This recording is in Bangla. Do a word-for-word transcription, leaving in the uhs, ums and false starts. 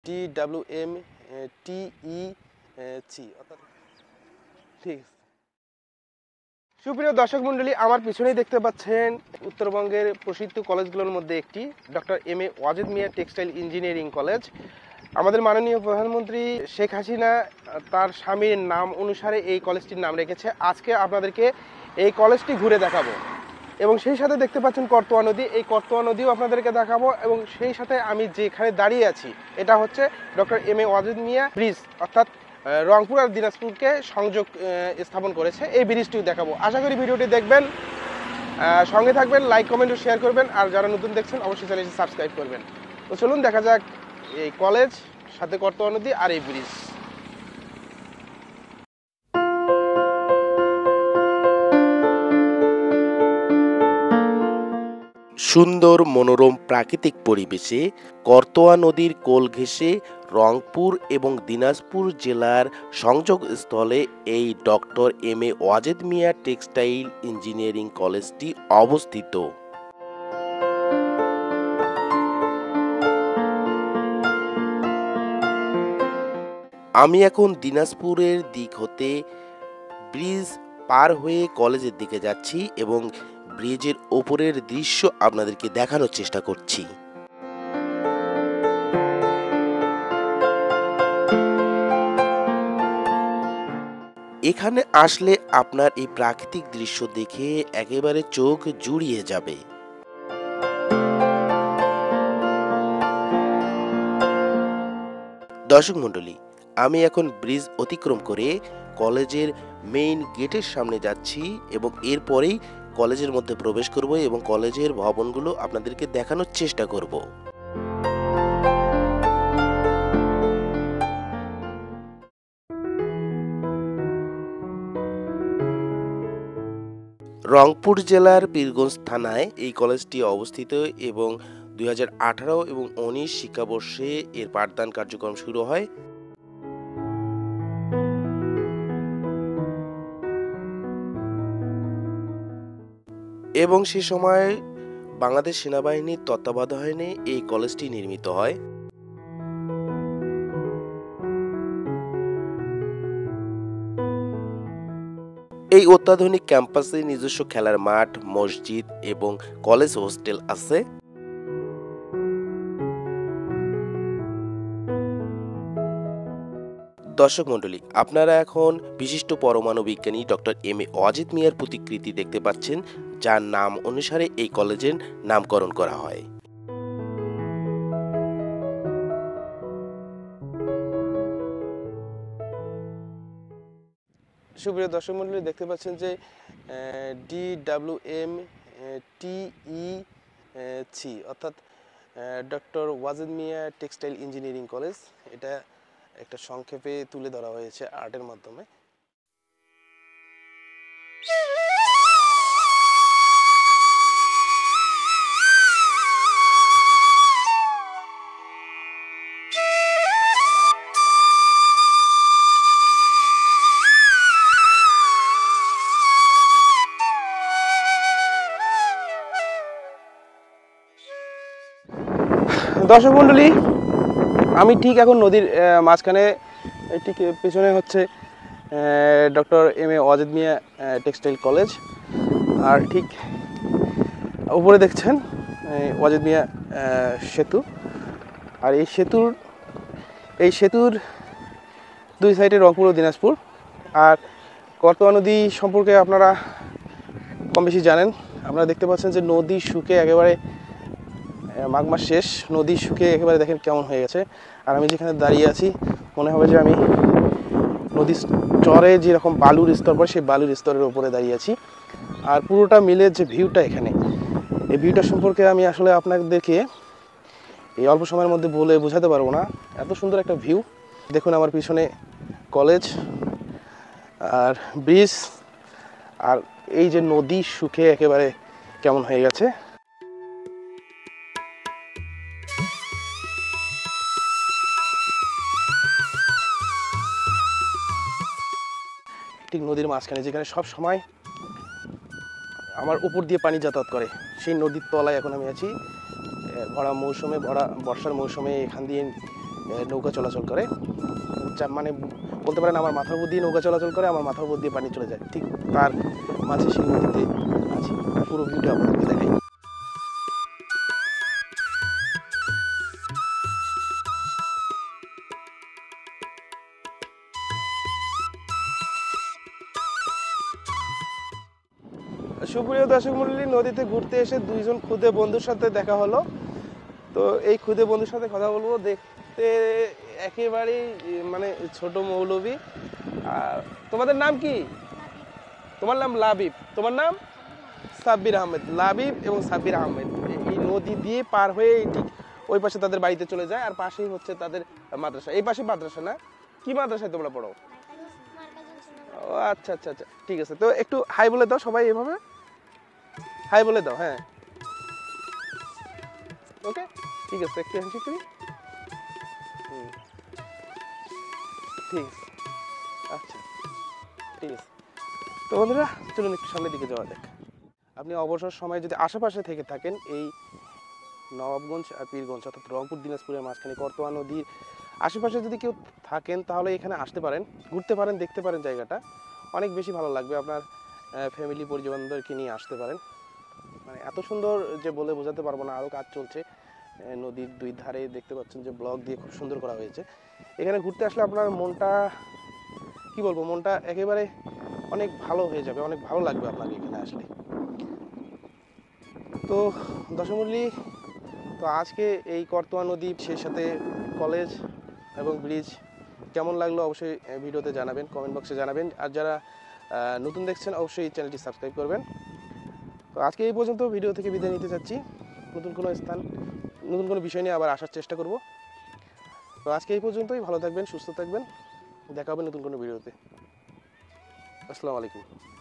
D W M T E C অর্থাৎ ঠিক আছে। সুপ্রিয় দর্শক মণ্ডলী, আমার পিছনেই দেখতে পাচ্ছেন উত্তরবঙ্গের প্রসিদ্ধ কলেজগুলোর মধ্যে একটি doctor M A Wazed Miah textile engineering college. আমাদের মাননীয় প্রধানমন্ত্রী শেখ হাসিনা তার স্বামীর নাম অনুসারে এই কলেজটির নাম রেখেছে। আজকে আপনাদেরকে এই কলেজটি ঘুরে দেখাবো এবং সেই সাথে দেখতে পাচ্ছেন করতোয়া নদী, এই করতোয়া নদীও আপনাদেরকে দেখাবো এবং সেই সাথে আমি যেখানে দাঁড়িয়ে আছি এটা হচ্ছে doctor M A Wazed Miah bridge, অর্থাৎ রংপুর আর দিনাজপুরকে সংযোগ স্থাপন করেছে, এই ব্রিজটিও দেখাবো। আশা করি ভিডিওটি দেখবেন, সঙ্গে থাকবেন, লাইক কমেন্ট ও শেয়ার করবেন, আর যারা নতুন দেখছেন অবশ্যই চ্যানেলটি সাবস্ক্রাইব করবেন। তো চলুন দেখা যাক এই কলেজ, সাথে করতোয়া নদী আর এই ব্রিজ। সুন্দর মনোরম প্রাকৃতিক পরিবেশে করতোয়া নদীর কোল ঘেঁষে রংপুর এবং দিনাজপুর জেলার সংযোগস্থলে এই doctor M A Wazed Miah textile engineering কলেজটি অবস্থিত। আমি এখন দিনাজপুরের দিক হতে ব্রিজ পার হয়ে কলেজের দিকে যাচ্ছি এবং ব্রিজের ওপরের দৃশ্য আপনাদেরকে দেখানোর চেষ্টা করছি। এখানে আসলে আপনার এই প্রাকৃতিক দৃশ্য দেখে একেবারে চোখ জুড়িয়ে যাবে। দর্শক মণ্ডলী, আমি এখন ব্রিজ অতিক্রম করে কলেজের মেইন গেটের সামনে যাচ্ছি এবং এরপরেই কলেজের মধ্যে প্রবেশ করব এবং কলেজের ভবনগুলো আপনাদেরকে দেখানোর চেষ্টা করব। রংপুর জেলার পীরগঞ্জ থানায় এই কলেজটি অবস্থিত এবং দুই হাজার আঠারো এবং উনিশ শিক্ষাবর্ষে এর পাঠদান কার্যক্রম শুরু হয়। এবং সে সময় বাংলাদেশ সেনাবাহিনীর তত্ত্বাবধানে এই কলেজটি নির্মিত হয়। এই অত্যাধুনিক ক্যাম্পাসে নিজস্ব খেলার মাঠ, মসজিদ এবং কলেজ হোস্টেল আছে। দর্শক মণ্ডলী, আপনারা এখন বিশিষ্ট পরমাণু বিজ্ঞানী ডক্টর এম এ ওয়াজেদ মিয়ার প্রতিকৃতি দেখতে পাচ্ছেন, যার নাম অনুসারে এই কলেজের নামকরণ করা হয়। সুপ্রিয় দর্শক মণ্ডলী, দেখতে পাচ্ছেন যে D W M T E C অর্থাৎ doctor Wazed Miah textile engineering college, এটা একটা সংক্ষেপে তুলে ধরা হয়েছে আর্টের মাধ্যমে। দর্শক মণ্ডলী, আমি ঠিক এখন নদীর মাঝখানে, ঠিক পেছনে হচ্ছে doctor M A Wazed Miah textile college, আর ঠিক উপরে দেখছেন ওয়াজেদ মিয়া সেতু। আর এই সেতুর এই সেতুর দুই সাইডে রংপুর ও দিনাজপুর। আর করতোয়া নদী সম্পর্কে আপনারা কম বেশি জানেন। আপনারা দেখতে পাচ্ছেন যে নদী শুকে একেবারে, মাঘ মাস শেষ, নদী শুকে একেবারে দেখেন কেমন হয়ে গেছে। আর আমি যেখানে দাঁড়িয়ে আছি মনে হবে যে আমি নদীর চরে যেরকম বালুর স্তর পড়ে সেই বালুর স্তরের উপরে দাঁড়িয়ে আছি। আর পুরোটা মিলে যে ভিউটা এখানে, এই ভিউটা সম্পর্কে আমি আসলে আপনাদেরকে এই অল্প সময়ের মধ্যে বলে বোঝাতে পারবো না, এত সুন্দর একটা ভিউ। দেখুন আমার পিছনে কলেজ আর ব্রিজ, আর এই যে নদী শুকে একেবারে কেমন হয়ে গেছে। ঠিক নদীর মাঝখানে, যেখানে সব সময় আমার উপর দিয়ে পানি যাতায়াত করে, সেই নদীর তলায় এখন আমি আছি। ভরা মৌসুমে, ভরা বর্ষার মৌসুমে এখান দিয়ে নৌকা চলাচল করে, মানে বলতে পারেন আমার মাথার উপর দিয়ে নৌকা চলাচল করে, আমার মাথার উপর দিয়ে পানি চলে যায়, ঠিক তার মাঝে সেই নদীতে আছি। পুরো ভিউটা আপনাদেরকে দেখাই। সুপ্রিয় দর্শক মণ্ডলী, নদীতে ঘুরতে এসে দুইজন খুদে বন্ধুর সাথে দেখা হলো। তো এই খুদে বন্ধুর সাথে কথা বলবো। দেখতে একেবারেই মানে ছোট মৌলবী। আর তোমাদের নাম কি? তোমার নাম লাবিব, তোমার নাম সাব্বির আহমেদ। লাবিব এবং সাব্বির আহমেদ এই নদী দিয়ে পার হয়ে ঠিক ওই পাশে তাদের বাড়িতে চলে যায়, আর পাশেই হচ্ছে তাদের মাদ্রাসা। এই পাশে মাদ্রাসা না? কি মাদ্রাসায় তোমরা পড়ো? ও আচ্ছা আচ্ছা আচ্ছা, ঠিক আছে। তো একটু হাই বলে দাও সবাই, এভাবে হাই বলে দাও। হ্যাঁ, ওকে, ঠিক আছে। একটু হ্যান্ডশেক করি। হুম, ঠিক আছে, আচ্ছা, ঠিক আছে। তো বন্ধুরা, চলুন একটু সামনের দিকে যাওয়া যাক। আপনি অবসর সময় যদি আশেপাশে থেকে থাকেন, এই নবাবগঞ্জ আর পীরগঞ্জ অর্থাৎ রংপুর দিনাজপুরের মাঝখানে করতোয়া নদীর আশেপাশে যদি কেউ থাকেন, তাহলে এখানে আসতে পারেন, ঘুরতে পারেন, দেখতে পারেন। জায়গাটা অনেক বেশি ভালো লাগবে। আপনার ফ্যামিলি পরিজনদেরকে নিয়ে আসতে পারেন। মানে এত সুন্দর যে বলে বোঝাতে পারবো না। আরও কাজ চলছে নদীর দুই ধারে, দেখতে পাচ্ছেন যে ব্লক দিয়ে খুব সুন্দর করা হয়েছে। এখানে ঘুরতে আসলে আপনার মনটা, কি বলবো, মনটা একেবারে অনেক ভালো হয়ে যাবে, অনেক ভালো লাগবে আপনাকে এখানে আসলে। তো দর্শক মণ্ডলী, তো আজকে এই করতোয়া নদী, সেই সাথে কলেজ এবং ব্রিজ কেমন লাগলো অবশ্যই ভিডিওতে জানাবেন, কমেন্ট বক্সে জানাবেন। আর যারা নতুন দেখছেন অবশ্যই এই চ্যানেলটি সাবস্ক্রাইব করবেন। তো আজকে এই পর্যন্ত, ভিডিও থেকে বিদায় নিতে চাচ্ছি। নতুন কোনো স্থান, নতুন কোনো বিষয় নিয়ে আবার আসার চেষ্টা করব। তো আজকে এই পর্যন্তই। ভালো থাকবেন, সুস্থ থাকবেন। দেখা হবে নতুন কোনো ভিডিওতে। আসসালামু আলাইকুম।